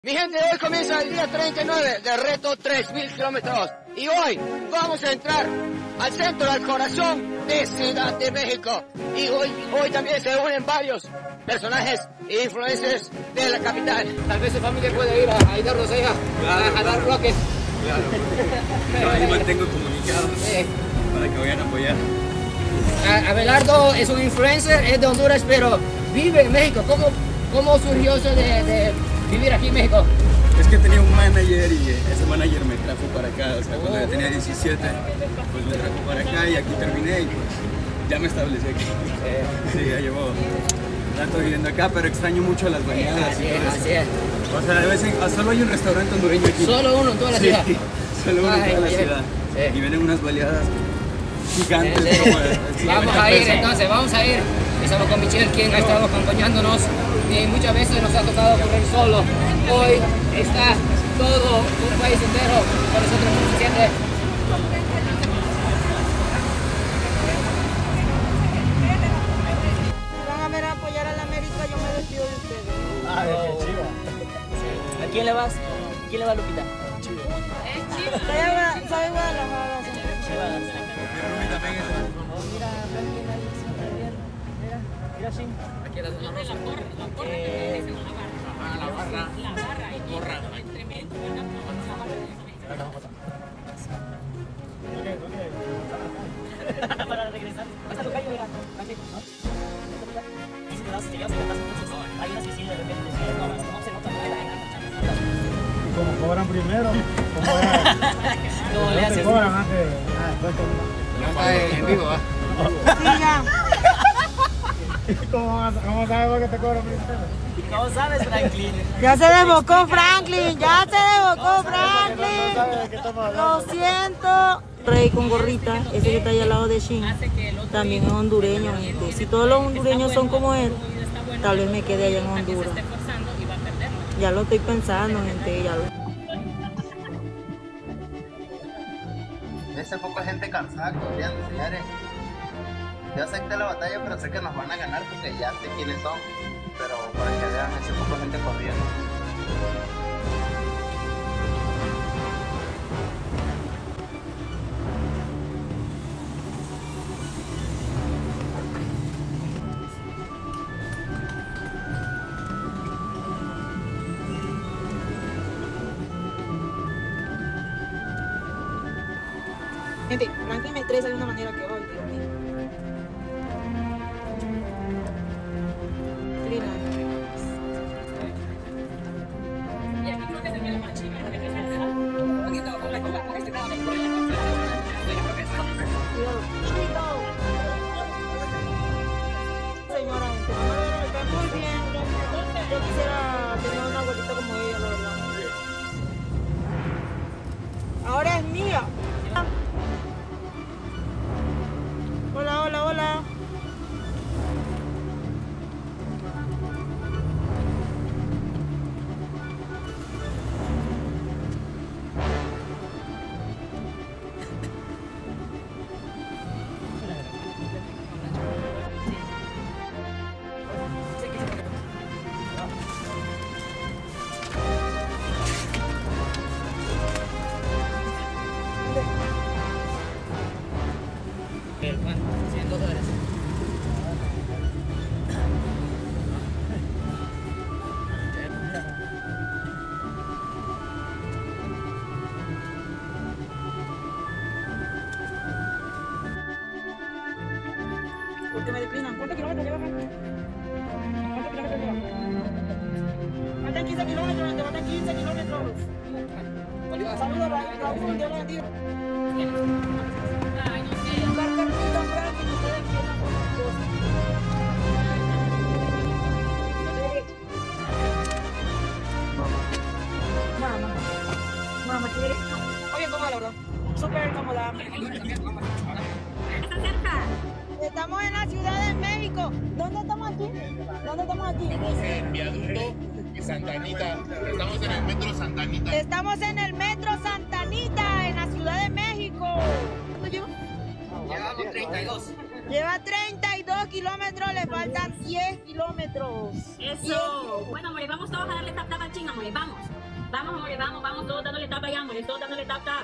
Mi gente, hoy comienza el día 39 del reto 3000 kilómetros y hoy vamos a entrar al centro, al corazón de Ciudad de México. Y hoy también se unen varios personajes e influencers de la capital. Tal vez su familia puede ir a ayudarnos a dar bloques. Claro, yo ahí mantengo comunicados para que vayan a apoyar. Abelardo es un influencer, es de Honduras, pero vive en México. ¿Cómo surgió eso de vivir aquí en México? Es que tenía un manager y ese manager me trajo para acá, o sea, cuando yo tenía 17, pues me trajo para acá y aquí terminé y pues ya me establecí aquí. Sí, ya llevo rato viviendo acá, pero extraño mucho las baleadas y todo eso. Así es. O sea, de vez en cuando solo hay un restaurante hondureño aquí. Solo uno en toda la ciudad. Solo uno en toda la ciudad. Sí. Y vienen unas baleadas gigantes. Vamos a ir entonces, vamos a ir. Estamos con Michelle, quien ha estado acompañándonos y muchas veces nos ha tocado correr solo. Hoy está todo un país entero con nosotros muy suficiente. Van a ver a apoyar a la América, yo me despido de ustedes. Ah, qué chiva. ¿A quién le vas? ¿Quién le va, Lupita? Chiva. Soy Guadalajara. Chivadas. Oh, mira, Franklin ahí, mira, sí. Aquí la señora Rosa. La barra. Y gorra. Tremendo. Para regresar. Hasta tu calle, mira. Y si te das, entonces hay unas que sí de repente no se nota nada. Y como cobran primero, No le haces. cobran antes. Ya está en vivo, ¿va? Sí, ya. ¿Cómo sabes que te cobran primero? ¿Cómo sabes, Franklin? Ya se desbocó Franklin, ya se desbocó Franklin. Lo siento. Rey con gorrita, ese que está allá al lado de Shin, también es hondureño, gente. Si todos los hondureños son como él, tal vez me quede allá en Honduras. Ya lo estoy pensando, gente, ya lo... Ese poco de gente cansada corriendo, señores. Yo acepté la batalla, pero sé que nos van a ganar porque ya sé quiénes son. Pero para que vean, ese poco de gente corriendo. Gente, Franklin me estresa de una manera que hoy, Dios mío. Señora, gente, me cae muy bien. Yo quisiera tener una abuelita como ella, la verdad. Ahora es mía. Hola, hola, hola. $100. Porque me declinan. ¿Cuántos kilómetros lleva Franklin? ¿Cuántos kilómetros lleva? Faltan 15 kilómetros, gente, faltan 15 kilómetros. Saludos, Raúl, Dios lo bendiga. Carcarrito, Franklin, ustedes empiezan con sus cosas. Mamá, chévere. Muy bien cómoda, la verdad. Súper cómoda. Estamos en la Ciudad de México. ¿Dónde estamos aquí? ¿Dónde estamos aquí? Estamos en Viaducto y Santa Anita. Estamos en el metro Santa Anita. Estamos en el metro Santa Anita, en la Ciudad de México. ¿Cuánto lleva? Llevamos 32. Lleva 32 kilómetros, le faltan 10 kilómetros. Eso. Bueno, amores, vamos todos a darle tap tap al ching, amores. Vamos. Vamos, amores, vamos todos dándole tap allá, amores. Todos dándole tap tap.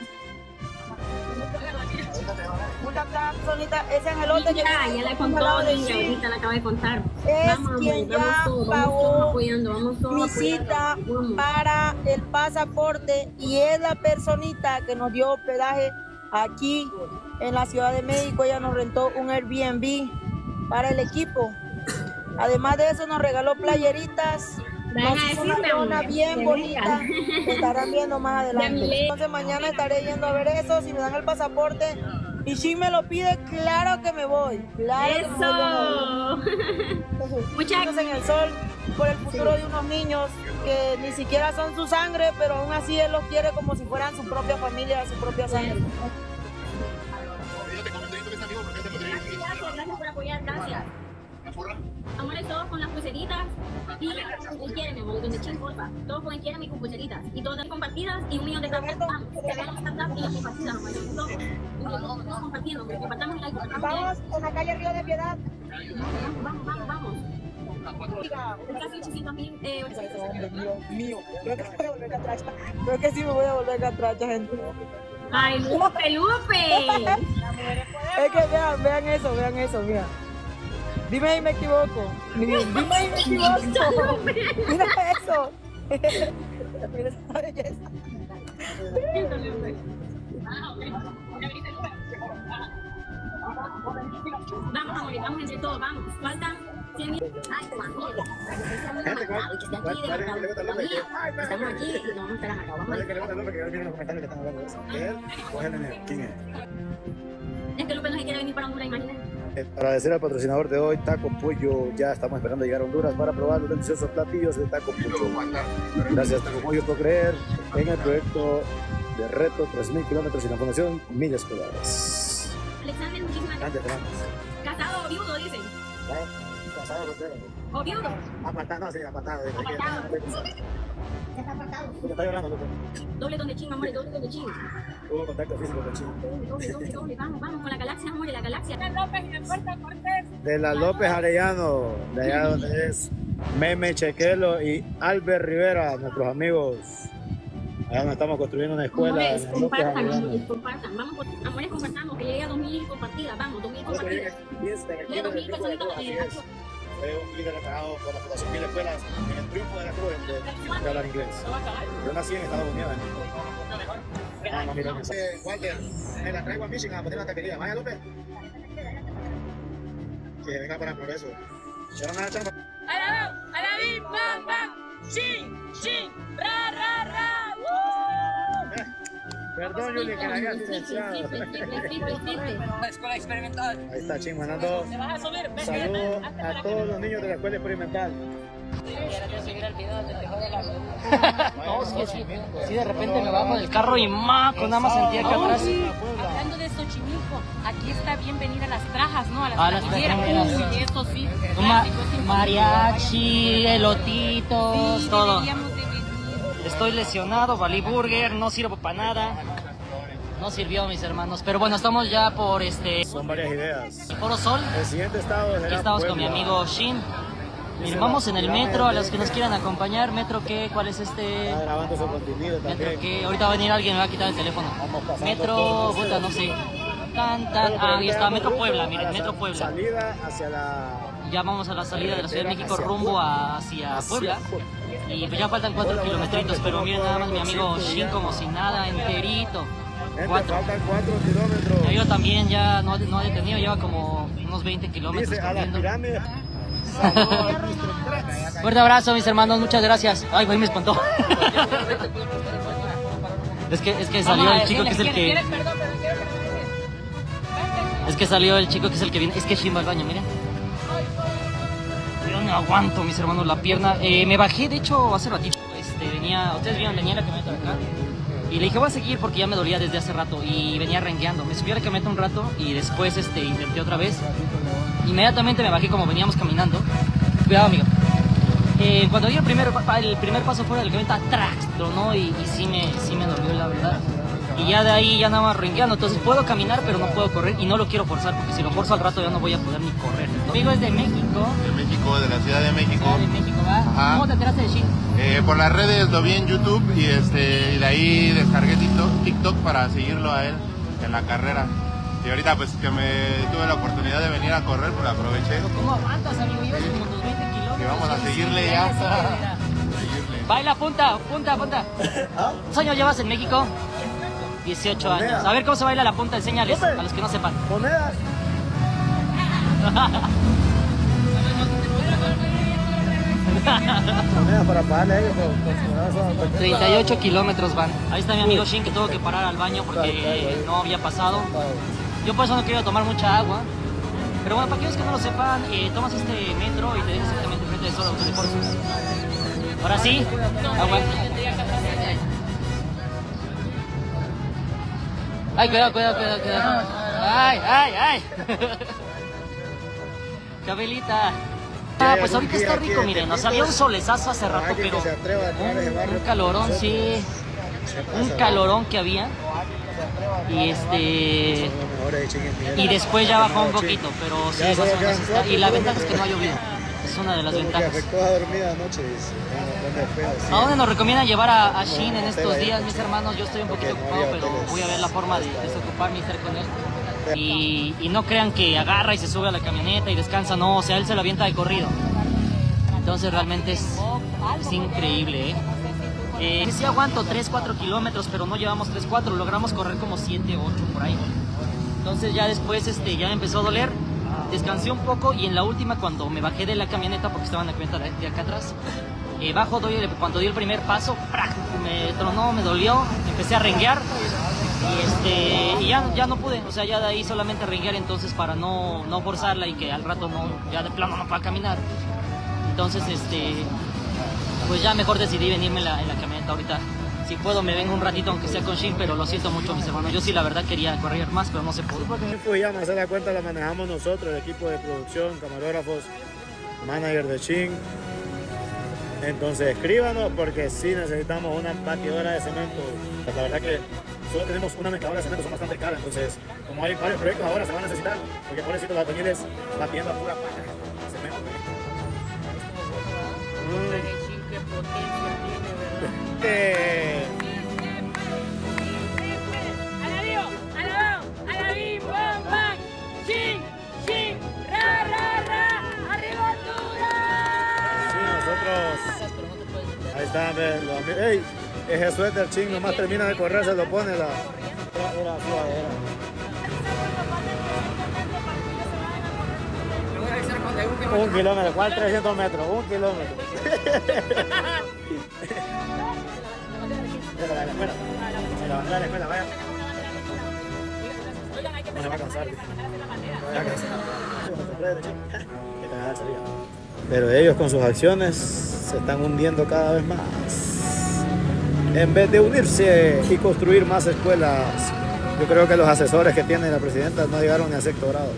Un tap tap, Solita, ese angelote que ya le contó, ahorita le acaba de contar. Es vamos, quien amores, ya vamos pagó todos apoyando, vamos todos mi cita para el pasaporte y es la personita que nos dio hospedaje aquí en la Ciudad de México. Ella nos rentó un Airbnb para el equipo. Además de eso nos regaló playeritas. Nos hizo una zona bien bonita que estarán viendo más adelante. Entonces mañana estaré yendo a ver eso. Si me dan el pasaporte y si me lo pide, claro que me voy. Claro eso. Muchas gracias en el sol por el futuro de unos niños que ni siquiera son su sangre, pero aún así él los quiere como si fueran su propia familia, su propia sangre. Gracias por apoyar, gracias. Amores, todos con las pulseritas y quieren, mi amor, donde ching, porfa. Todos pueden quieren mis pulseritas y todas compartidas y 1 millón de tap tap. Vamos, que hagamos tap tap y las compartidas, amores. Todos compartiendo, que compartamos el like. Vamos en la calle Río de Piedad. Vamos. Casi 800,000 mío. Creo que voy a volver catracha. Creo que sí me voy a volver catracha, gente. ¡Ay, Lupe! Es que vean eso, mira. Dime si me equivoco. Dime si me equivoco. Mira eso. Mira esa belleza. Vamos, amor, vamos entre todos, vamos. Faltan 100,000. Ay, estamos aquí y no vamos a estar acá. Vamos. ¿Quién es? Es que Lupe no se quiere venir para Honduras, imagínate. Agradecer al patrocinador de hoy, Taco Pollo. Ya estamos esperando llegar a Honduras para probar los deliciosos platillos de Taco Pollo. Gracias, Taco Pollo, por creer en el proyecto de reto 3.000 kilómetros y la Fundación Millas Escolares. Alexander, muchísimas gracias. ¿Casado o viudo, dicen? Casado, soltero. ¿O viudo? Apartado, no, sí, apartado. Ya está apartado. ¿Qué está llorando, Lupe? Doble donde ching, amores, doble donde ching. Hubo contacto físico con Ching. Doble. Vamos con la galaxia, amores, la galaxia. De la López Arellano, de allá donde es Meme Chequelo y Albert Rivera, nuestros amigos. Allá donde estamos construyendo una escuela. Amores, compartan. Vamos, amores, compartamos, que llegue a 2.000 compartidas. Vamos, 2.000 compartidas. 2.000 personitas. Fue un líder declarado por la Fundación Millas Escuelas en el triunfo de la cruz de hablar inglés. Yo nací en Estados Unidos. Walter, me la traigo a Michigan a poner la taquería. Vaya, Lupe. Que venga para el progreso. ¡Alabim, bam, bam! ¡Chin, ra! Perdón, Yuli, que la había silenciado. La escuela experimental. Ahí está Ching mandando saludos a todos los niños de la escuela experimental. No, sí, de repente me bajo del carro y con nada más sentía que atrás. Hablando de Xochimilco, aquí está bienvenida a las trajas, ¿no? A las trajineras. Uy, eso sí. Mariachi, elotitos, sí, todo. deberíamos de venir. Estoy lesionado, valí burger, no sirvo para nada. No sirvió, mis hermanos. Pero bueno, estamos ya por Son varias ideas. Foro Sol. El siguiente estado Aquí será estamos Puebla. con mi amigo Shin. Miren, vamos en el metro, a los que nos quieran acompañar. ¿Metro qué? ¿Cuál es este? Está grabando su contenido Metro también. que ahorita va a venir alguien, me va a quitar el teléfono. Metro, puta, no sé. Ahí está, Metro Puebla, miren, Metro Puebla. Salida hacia la... Ya vamos a la salida de la Ciudad de México rumbo hacia Puebla. Y pues ya faltan 4 kilometritos, pero miren nada más mi amigo Shin como si nada, enterito. Gente, 4. faltan 4 kilómetros. Yo también ya no ha detenido, lleva como unos 20 kilómetros Dice a las corriendo. pirámides. Fuerte abrazo, mis hermanos, muchas gracias. Ay, güey, me espantó. Es que salió el chico que es el que... Es que salió el chico que es el que viene. Es que Shin va al baño, miren. Yo no aguanto, mis hermanos, la pierna. Me bajé, de hecho, hace ratito. Ustedes vieron, venía la camioneta de acá. Y le dije, voy a seguir porque ya me dolía desde hace rato. Y venía rengueando. Me subí a la camioneta un rato y después intenté otra vez. Inmediatamente me bajé como veníamos caminando. Cuidado, amigo. Cuando di el primer paso fuera de la camioneta, ¡trax! Tronó y sí me dolió, la verdad. Y ya de ahí ya nada más rengueando. Entonces puedo caminar, pero no puedo correr y no lo quiero forzar, porque si lo forzo al rato ya no voy a poder ni correr. Entonces, amigo es de México. De México, de la Ciudad de México. Ciudad de México, ¿va? Ajá. ¿Cómo te enteraste de Shin? Por las redes lo vi en YouTube y de ahí descargué TikTok para seguirlo a él en la carrera. Y ahorita pues que me tuve la oportunidad de venir a correr, pues aproveché. Pero ¿cómo aguantas, amigo? Llevas como unos 20 kilómetros. Y vamos a seguirle ya. Seguirle. Baila, punta. ¿Cuántos años llevas en México? 18 años. A ver cómo se baila la punta, enséñales a los que no sepan. Monedas. Monedas para pagarle a ellos. 38 kilómetros van. Ahí está mi amigo Shin, que tuvo que parar al baño porque no había pasado. Yo por eso no quería tomar mucha agua. Pero bueno, para aquellos que no lo sepan, tomas este metro y te dejas exactamente frente de Solo Autodeportes. Ahora sí, agua. Ay, cuidado. Ay. Cabelita. Pues ahorita está rico, miren, nos había un solezazo hace rato, pero un calorón, sí, un calorón que había. Y después ya bajó un poquito, pero sí, más o menos está. Y la ventaja es que no ha llovido, es una de las ventajas. ¿A dónde nos recomiendan llevar a Shin en estos días, mis hermanos? Yo estoy un poquito ocupado, pero voy a ver la forma de desocuparme y estar con él. Y no crean que agarra y se sube a la camioneta y descansa, no, o sea, él se lo avienta de corrido. Entonces realmente es increíble, sí aguanto 3-4 kilómetros, pero no llevamos 3-4, logramos correr como 7-8 por ahí. Entonces ya después ya me empezó a doler, descansé un poco y en la última cuando me bajé de la camioneta, porque estaba en la camioneta de acá atrás, cuando di el primer paso, ¡prac! Me tronó, me dolió, empecé a renguear. Y ya no pude, o sea, ya de ahí solamente renguear entonces para no forzarla y que al rato ya de plano no pueda caminar. Entonces, pues ya mejor decidí venirme en la camioneta ahorita. Si puedo me vengo un ratito aunque sea con Shin, pero lo siento mucho, mis hermanos. Yo sí la verdad quería correr más, pero no se pudo. Pues ya, se da cuenta, la manejamos nosotros, el equipo de producción, camarógrafos, manager de Shin. Entonces escríbanos porque sí necesitamos una batidora de cemento. La verdad que solo tenemos una mezcladora de cemento, son bastante caras. Entonces, como hay varios proyectos ahora, se van a necesitar. Porque pobrecito los albañiles batiendo a pura paja cemento. Qué potencia tiene, ¿verdad? Shin, ra, arriba Honduras. Sí, nosotros. Ahí están, los amigos. ¡Ey! Ese suéter Shin nomás termina de correr, se lo pone la sudadera. Un kilómetro, ¿cuál 300 metros? 1 kilómetro. La escuela, vaya. No se va a cansar. Pero ellos con sus acciones se están hundiendo cada vez más. En vez de unirse y construir más escuelas, yo creo que los asesores que tiene la presidenta no llegaron ni a sexto grado.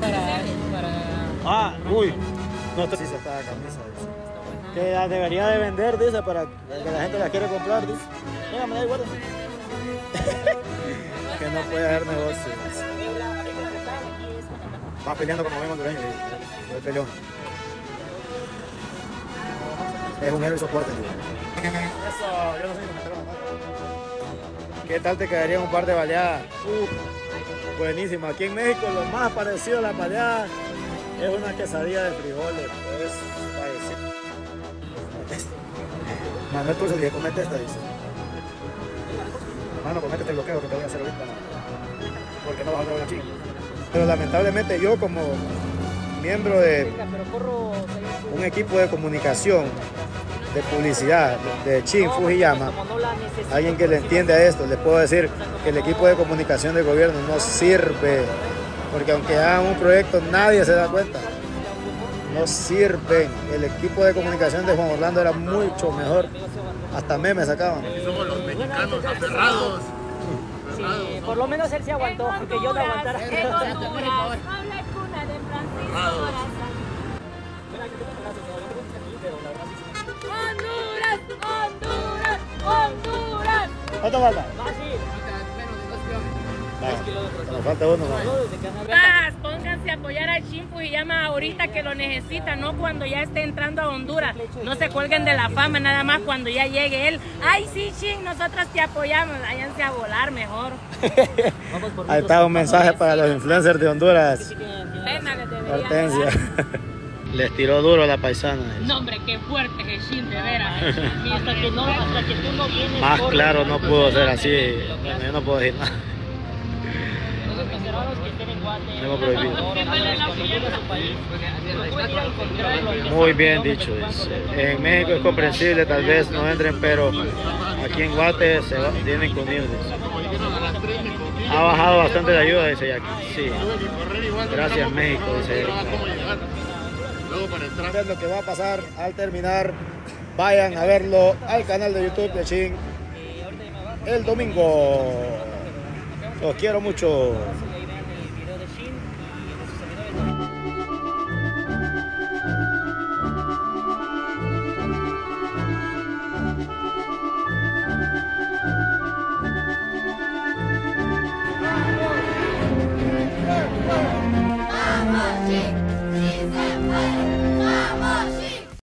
No sé si se está la camisa, dice. Que la debería de vender, dice, para que la gente la quiere comprar, dice. Venga, me da igual. Que no puede haber negocios. Va peleando como vemos hondureño, el peleón. Es un héroe y soporte, tío. Eso, yo no sé si me nada. ¿Qué tal te quedaría un par de baleadas? Buenísimo. Aquí en México lo más parecido a la baleada es una quesadilla de frijoles. Es parecido. Manuel Cruz le dije, comete esta, dice. Hermano, comete este bloqueo que te voy a hacer ahorita. Porque no vas a traer aquí. Pero lamentablemente yo como miembro de un equipo de comunicación, de publicidad de Shin Fujiyama, alguien que le entiende a esto, les puedo decir que el equipo de comunicación del gobierno no sirve, porque aunque hagan un proyecto nadie se da cuenta, no sirven. El equipo de comunicación de Juan Orlando era mucho mejor, hasta memes sacaban. Y somos los mexicanos aferrados. Sí, por lo menos él se aguantó, porque yo no aguantara. Honduras. ¿Cuánto falta? Nos falta uno más. Pónganse a apoyar al Chin Fujiyama ahorita que lo necesita, no cuando ya esté entrando a Honduras. No se cuelguen de la fama, nada más cuando ya llegue él. Ay, sí, Chin, nosotros te apoyamos. Váyanse a volar mejor. Ahí está un mensaje para los influencers de Honduras. Pena les debería Hortensia. dar. Les tiró duro la paisana. No, hombre, qué fuerte que Chin, de veras. Y hasta que tú no vienes. Más claro no pudo ser así. Yo no puedo decir nada. Hemos prohibido. Muy bien dicho. En México es comprensible, tal vez no entren, pero aquí en Guate se tienen que unir. Ha bajado bastante de ayuda, dice Jackie. Sí. Gracias México, dice Eric. Es lo que va a pasar al terminar. Vayan a verlo al canal de YouTube de Chin el domingo. Los quiero mucho.